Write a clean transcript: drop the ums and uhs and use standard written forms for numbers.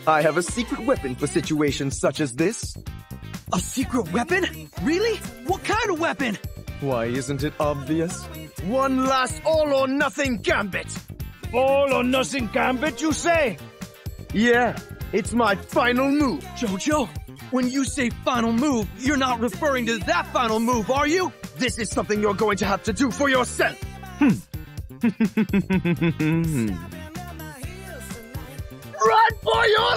I have a secret weapon for situations such as this. A secret weapon? Really? What kind of weapon? Why isn't it obvious? One last all-or-nothing gambit! All-or-nothing gambit, you say? Yeah, it's my final move. Jojo, when you say final move, you're not referring to that final move, are you? This is something you're going to have to do for yourself. Run for your